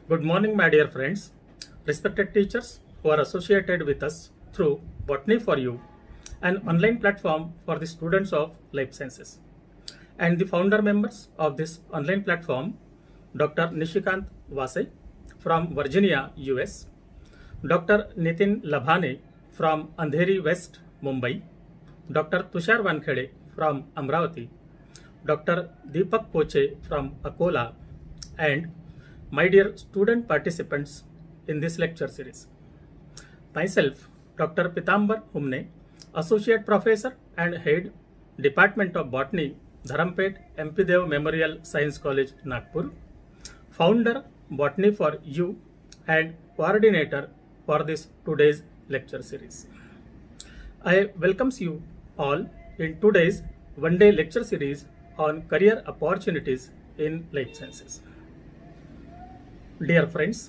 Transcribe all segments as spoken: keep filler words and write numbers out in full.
Good morning, my dear friends, respected teachers who are associated with us through Botany for You, an online platform for the students of life sciences. And the founder members of this online platform, Doctor Nishikant Vasai from Virginia, U S, Doctor Nitin Labhane from Andheri West, Mumbai, Doctor Tushar Wankhede from Amravati, Doctor Deepak Poche from Akola, and my dear student participants in this lecture series. Myself, Doctor Pitambar Humne, Associate Professor and Head, Department of Botany, Dharampet M P Dev Memorial Science College, Nagpur, Founder, Botany for You, and Coordinator for this today's lecture series. I welcomes you all in today's one-day lecture series on career opportunities in life sciences. Dear friends,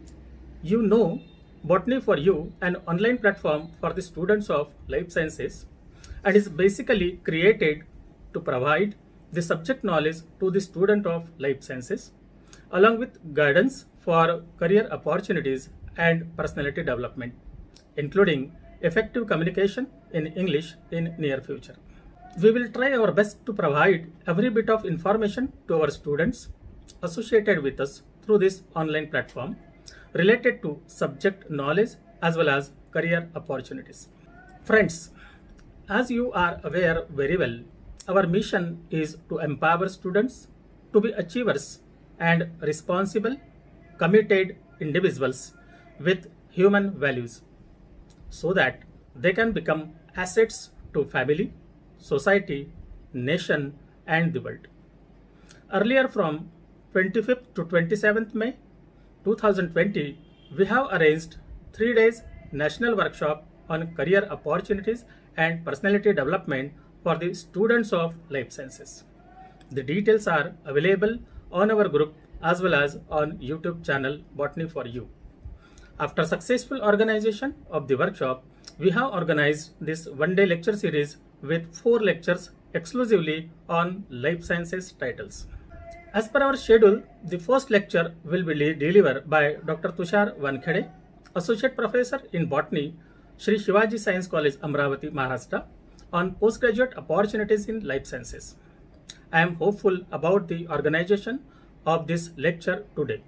you know Botany for You, an online platform for the students of life sciences, and is basically created to provide the subject knowledge to the student of life sciences, along with guidance for career opportunities and personality development, including effective communication in English in near future. We will try our best to provide every bit of information to our students associated with us through this online platform related to subject knowledge as well as career opportunities. Friends, as you are aware very well, our mission is to empower students to be achievers and responsible, committed individuals with human values so that they can become assets to family, society, nation, and the world. Earlier, from twenty-fifth to twenty-seventh May two thousand twenty, we have arranged three days national workshop on career opportunities and personality development for the students of life sciences. The details are available on our group as well as on YouTube channel Botany for You. After successful organization of the workshop, we have organized this one-day lecture series with four lectures exclusively on life sciences titles. As per our schedule, the first lecture will be delivered by Doctor Tushar Wankhede, Associate Professor in Botany, Shri Shivaji Science College, Amravati, Maharashtra, on postgraduate opportunities in life sciences. I am hopeful about the organization of this lecture today,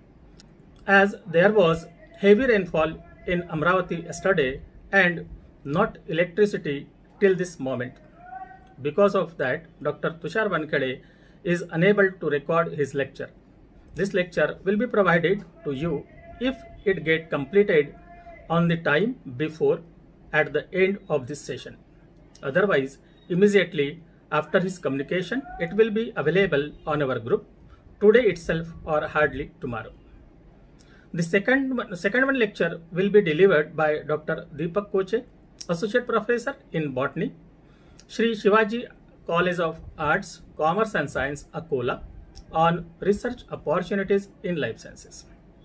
as there was heavy rainfall in Amravati yesterday and not electricity till this moment. Because of that, Doctor Tushar Wankhede is unable to record his lecture. This lecture will be provided to you if it get completed on the time before at the end of this session. Otherwise, immediately after his communication, it will be available on our group today itself or hardly tomorrow. The second, second one lecture will be delivered by Doctor Deepak Poche, Associate Professor in Botany, Shri Shivaji College of Arts, Commerce and Science, Akola, on research opportunities in life sciences.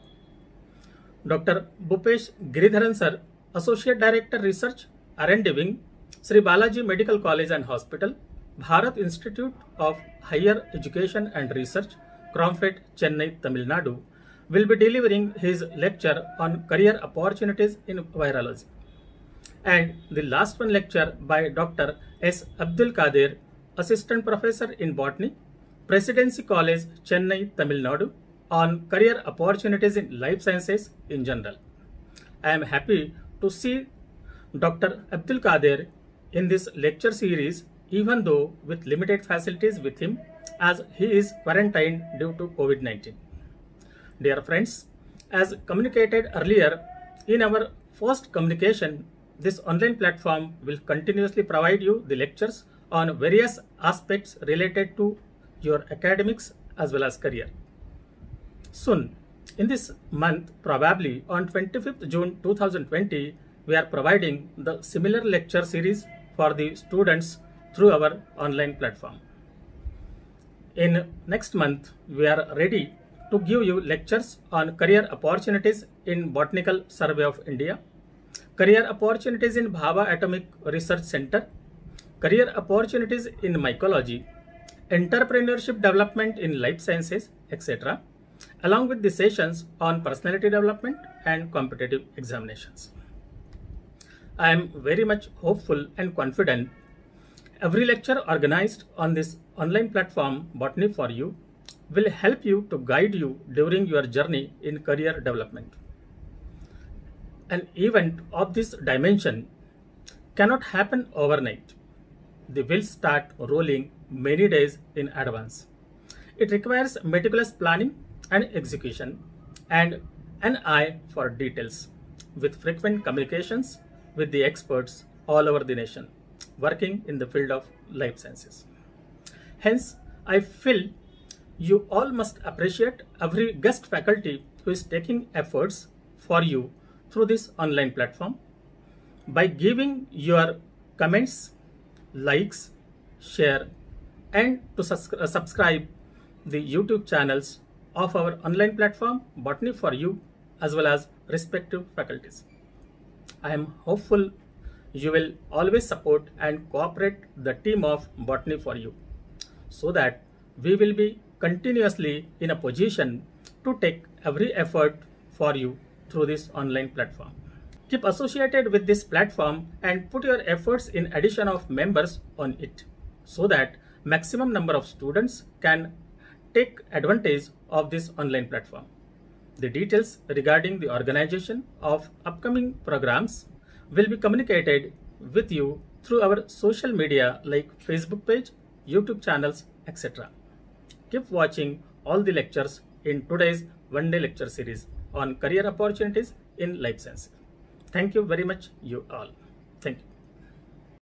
Doctor Bhupesh Giridharan Sir, Associate Director Research, R and D Wing, Sri Balaji Medical College and Hospital, Bharat Institute of Higher Education and Research, Cronfurt, Chennai, Tamil Nadu, will be delivering his lecture on career opportunities in virology. And the last one lecture by Doctor S. Abdul Kader, Assistant Professor in Botany, Presidency College, Chennai, Tamil Nadu, on career opportunities in life sciences in general. I am happy to see Doctor Abdul Kader in this lecture series, even though with limited facilities with him, as he is quarantined due to COVID nineteen. Dear friends, as communicated earlier, in our first communication, this online platform will continuously provide you the lectures on various aspects related to your academics as well as career. Soon, in this month, probably on twenty-fifth June two thousand twenty, we are providing the similar lecture series for the students through our online platform. In next month, we are ready to give you lectures on career opportunities in Botanical Survey of India, career opportunities in Bhabha Atomic Research Center, career opportunities in mycology, entrepreneurship development in life sciences, et cetera, along with the sessions on personality development and competitive examinations. I am very much hopeful and confident every lecture organized on this online platform Botany for You will help you to guide you during your journey in career development. An event of this dimension cannot happen overnight. The wheels start rolling many days in advance. It requires meticulous planning and execution and an eye for details, with frequent communications with the experts all over the nation working in the field of life sciences. Hence, I feel you all must appreciate every guest faculty who is taking efforts for you through this online platform by giving your comments, likes, share, and to sus uh, subscribe the YouTube channels of our online platform Botany for You as well as respective faculties. I am hopeful you will always support and cooperate the team of Botany for You so that we will be continuously in a position to take every effort for you through this online platform. Keep associated with this platform and put your efforts in addition of members on it so that maximum number of students can take advantage of this online platform. The details regarding the organization of upcoming programs will be communicated with you through our social media like Facebook page, YouTube channels, et cetera. Keep watching all the lectures in today's one-day lecture series on career opportunities in life sciences. Thank you very much, you all. Thank you.